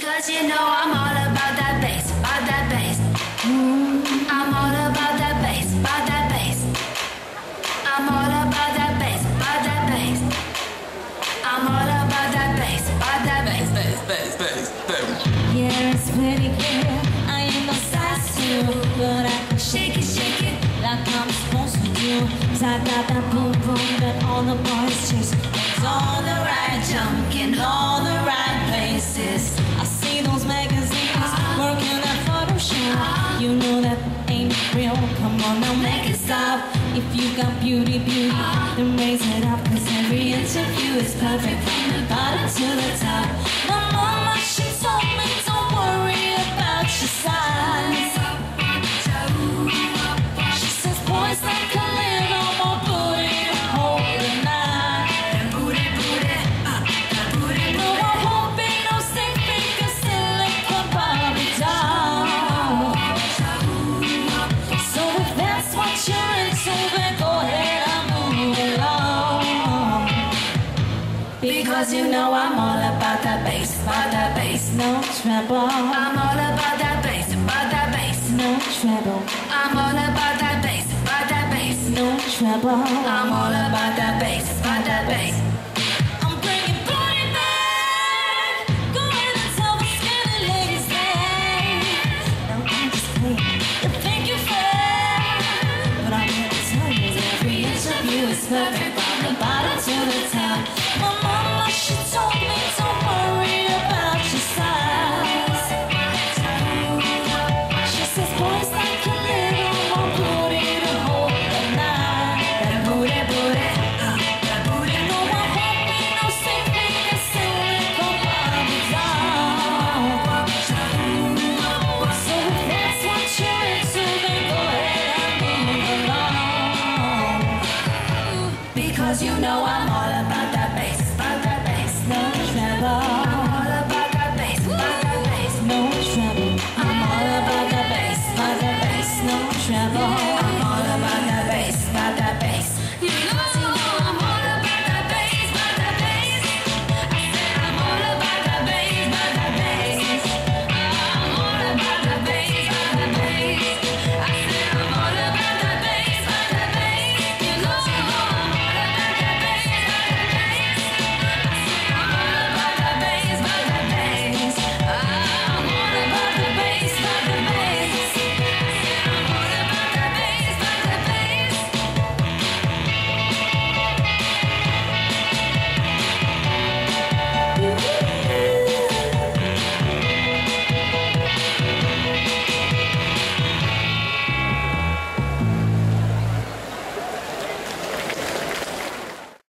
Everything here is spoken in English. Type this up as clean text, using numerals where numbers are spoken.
Because you know I'm all about that bass, about that bass. I'm all about that bass, about that bass. I'm all about that bass, about that bass. I'm all about that bass, about that bass, bass, bass, bass, bass. Yeah, it's pretty clear. I ain't no size 2, but I can shake it like I'm supposed to do. 'Cause I got that boom boom that all the boys chase. It's all the right junk in all the right places. I see those magazines working that photo shoot. You know that ain't real. Come on now, make it stop. If you got beauty, then raise it up. 'Cause every interview is perfect from the bottom to the top. My mama, she told me don't worry about your size. She says boys like a little more booty to hold the night. That booty, that booty. No, I won't be no stick figure, silicone Barbie doll. So if that's what you're into, then go ahead and move along. Because you know I'm all about that bass, no treble. I'm all about that bass, no treble. I'm all about that bass, no treble. I'm all about that bass, I'm bringing booty back. Go ahead and tell the skinny ladies that. No, I'm just playing. You think you're fair, but I'm here to tell you every interview is perfect.